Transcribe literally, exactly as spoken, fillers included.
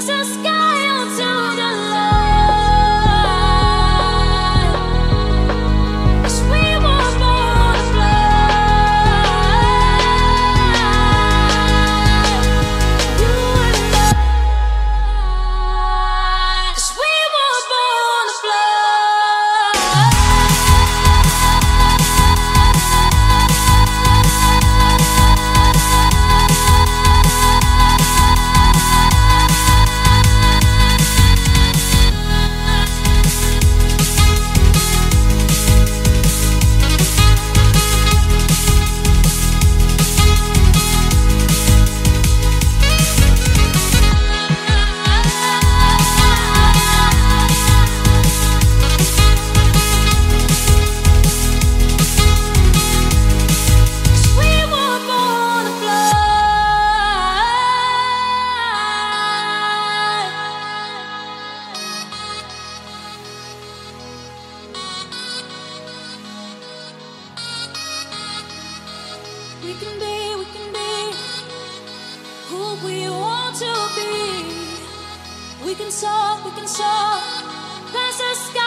pass the sky onto the line. 'Cause we were born to fly, you and I. 'Cause we were born to fly. We can be, we can be who we want to be. We can soar, we can soar past the sky.